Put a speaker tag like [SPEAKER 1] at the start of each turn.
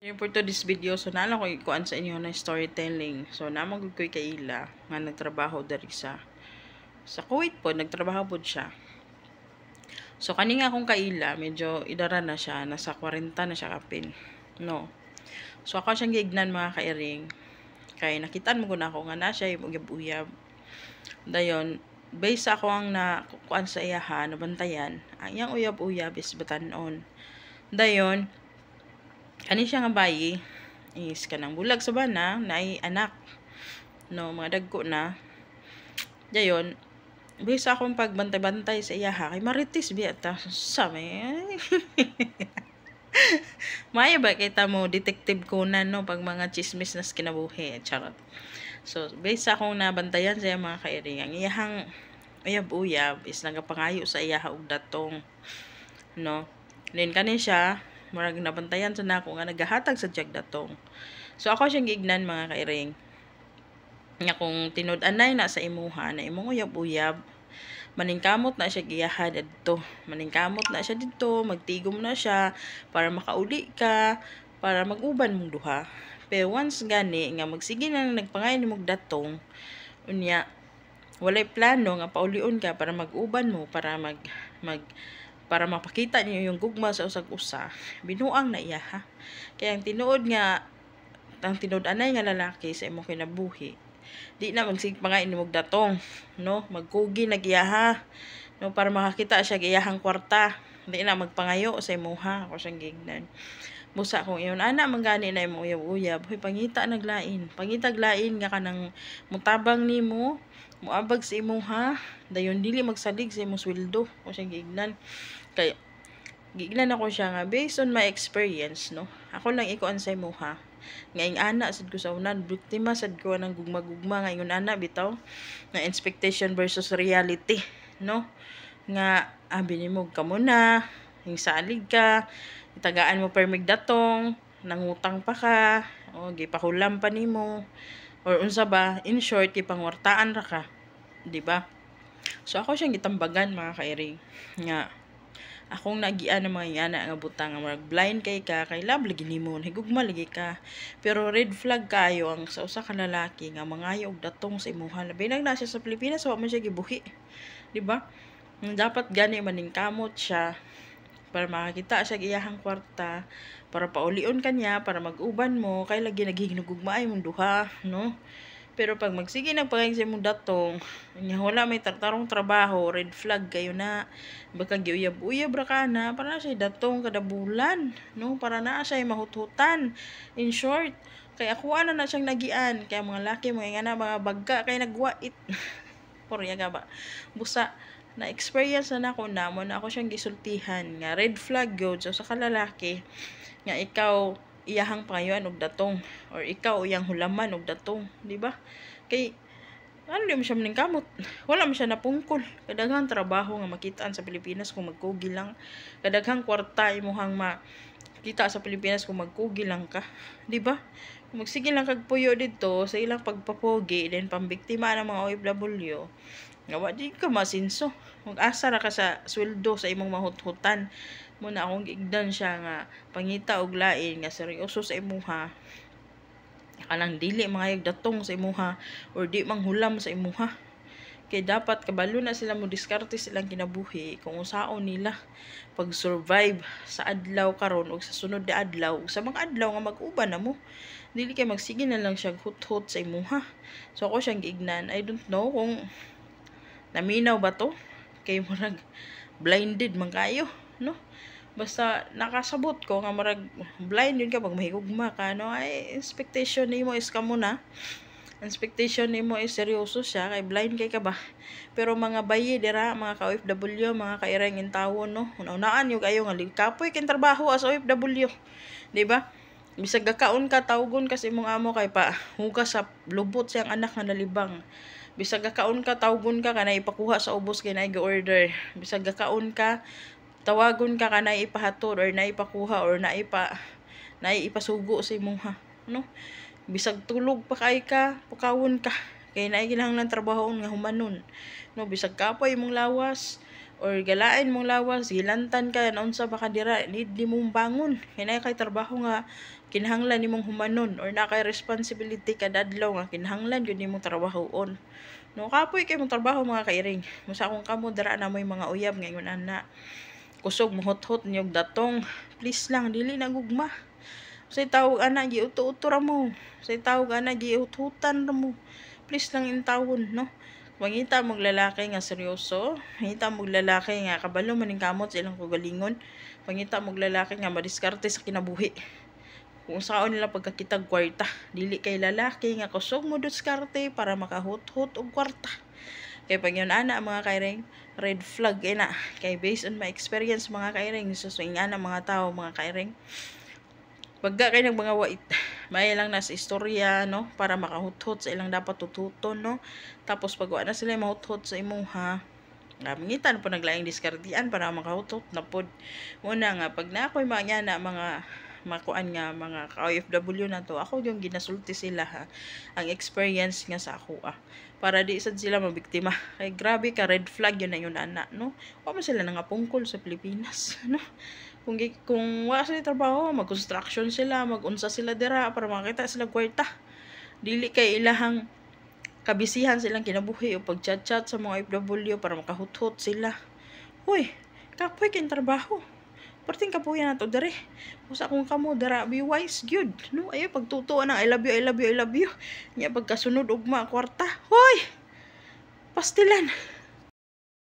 [SPEAKER 1] For today's video, so nala ko ikuan sa inyo na storytelling. So namagod ko'y kaila nga nagtrabaho dari sa Kuwait po, nagtrabaho po siya. So kani nga akong kaila, medyo idara na siya, nasa 40 na siya kapin. No. So ako siyang giignan mga kairing. Kay nakitaan mo na ako nga na siya uyab-uyab. Dayon, based ako ang nakukuan sa iyaha, nabantayan, ang iyang uyab-uyab is batanon. Dayon, kani siya nga bayi is kanang bulag sa bana na ay anak, no, mga dagko na. Dayon, bisa akong pagbantay-bantay sa iyaha kay maritis biya ta sa may maya ba kita mo detective Conan, no, pag mga chismis nas kinabuhi, charot. So bisa akong nabantayan sa mga kairing, ang iyahang uyab-uyab is nagapangayo sa iyaha og datong, no. Then kani siya murag nabantayan sa nako nga nagahatag sa tiyag datong. So ako siyang giignan mga kairing nga kung tinud-anay na sa imuha na imong uyab-uyab, maningkamot na siya giyaha didto, maningkamot na siya didto, magtigom na siya para makauli ka, para mag-uban mong duha. Pero once gani nga magsige na nagpangay nimog datong, unya walay plano nga paulion ka para mag-uban mo, para para mapakita niyo yung gugma sa usag-usa, binuang na iya ha. Kaya ang tinud-anay nga lalaki sa imong kinabuhi, di na magsigpangay nimog datong, no, magkugi na giyaha, no, para makakita siya giyahang kwarta, di na magpangayo sa imuha. Ako siyang gignan busa kung iyon ana manggani na imong uyab-uyab, hoy pangita naglain, pangitaglain nga kanang mutabang nimo, muabag sa imuha, dayon dili magsalig sa imong sweldo. Ako siyang gignan kay gignan ako siya nga based on my experience, no, ako lang ikuan sa imuha nga ing ana sad ko sa unan, biktima sad ko ng gugma-gugma nga ingon ana bitaw na expectation versus reality, no, nga abi nimo kamo na ing salig ka, itagaan mo permig datong, nangutang pa ka, o gipahulam pa nimo, or unsa ba, in short gipangwartaan ra ka, di ba? So ako siyang gitambagan mga kairing nga akong nagian ng mga yana nga butang nga marag blind kay ka, kay love lagi nimo, higugma lagi ka, pero red flag kayo ang sa usa ka lalaki nga mangayo og datong sa imuha, labi na siya sa Pilipinas, wa man siya gibuhi, di ba? Dapat gani maningkamot siya para makakita siya iyahang kwarta, para paulion kanya, para mag-uban mo, kay lagi naghihinugugmaay mong duha, no. Pero pag magsige nagpangay sa imong datong, nya wala may tartarong trabaho, red flag kayo na, baka giuyab-uyab ra ka na, para na siya datong kada bulan, no, para na siya mahuthutan. In short, kay ako na siyang nagian, kaya mga laki mga nga na mga bagga kay nagwait. Porya ga ba? Busa na experience na ako namon, ako siyang gisultihan nga red flag gyud so sa kalalaki nga ikaw iyahang pangayoan og datong, or ikaw iyang hulaman og datong, di ba? Kay ano di mo siya maningkamot, wala mo siya napungkol, kadaghang trabaho nga makitaan sa Pilipinas kung magkugi lang, kadaghang kwarta imuhang makita sa Pilipinas kung magkugi lang ka, di ba? Magsige lang kag puyo dito sa ilang pagpapogi, then pambiktima ng mga OFW, nga wa di ka masinso, mag-asa ra ka sa sweldo sa imong mahuthutan. Muna akong giigdan siya nga pangita og lain nga seryoso sa imuha, kanang dili mangayog datong sa imuha or di manghulam sa imuha. Kay dapat kabalo na sila mo diskarte silang kinabuhi kung unsaon nila pag-survive sa adlaw karon ug sa sunod na adlaw, sa mga adlaw nga mag-uban na mo. Dili kay magsige na lang siya hut-hut sa imuha. So ako siyang giignan, I don't know kung naminaw ba to, kay murag blinded man kayo, no. Basta nakasabot ko nga marag blind yun ka pag mahigugma ka, no, ay expectation nimo is kamo na, expectation nimo is seryoso siya, kay blind kay ka ba. Pero mga bayi dira, mga ka OFW, mga kairang in tawon, no, una-unaan yung kayo nga kapoy kin trabaho as OFW, di ba? Bisag gakaon ka, tawgon ka sa imong amo kay pa hugas sa lubot siyang anak nga nalibang. Bisag gakaon ka, tawgon ka kanay ipakuha sa ubos kay naay gi-order. Bisag gakaon ka, tawagon ka kanay ipahatod or naipakuha or naipasugo sa imuha, no. Bisag tulog pa kay ka, pakawon ka kay naay kinahanglan trabaho nga humanon, no. Bisag kapoy mong lawas or galain mong lawas, gilantan ka na unsa ba ka dira, need mong bangon kay naay kay trabaho nga kinahanglan nimong humanon or na kay responsibility kada adlaw nga kinahanglan gyud nimong trabahoon. No, kapoy kay mong trabaho mga kairing. Musa kung kamo dara na mo'y mga uyab ngayon ana. Kusog mohot-hot niyog datong. Please lang dili na gugma. Say tawag ana gi uto-uto ra mo. Say tawag ana gi hutan ra mo. Please lang intawon no. Mangita mong lalaki nga seryoso, mangita mong lalaki nga kabalo maning kamot sa ilang kagalingon, mangita mong lalaki nga madiskarte sa kinabuhi. Kung saan nila pagkakitag kwarta, dili kay lalaki nga kusog mo diskarte para makahut-hut og kwarta. Kay pag yun ana mga kairing, red flag na. Kay based on my experience mga kairing, suswing ana mga tao mga kairing. Pagka kay ng mga wait, may lang nas istorya no para makahuthot sa ilang dapat tututon no. Tapos pag wala na sila mahuthot sa imuha, ngitan po naglaing diskardian para makahuthot na pod. Una nga pag na ako'y mga makuan nga mga OFW na to, ako yung ginasulti sila ha, ang experience nga sa ako para di sad sila mabiktima. Kay grabe ka red flag yun na yun ana no. Wa man sila nangapungkol sa Pilipinas no. Kung wala sila trabaho, mag-construction sila, mag-unsa sila dira para makita sila kwarta. Dili kay ilahang kabisihan silang kinabuhi o pag-chat-chat sa mga OFW para makahuthot sila. Hoy, kapoy kay trabaho. Perting kapuya na to dere. Usa kung kamo dara be wise gyud. No, ayo pagtutuan ng I love you, I love you, I love you. Nya pagkasunod ugma kwarta. Hoy! Pastilan.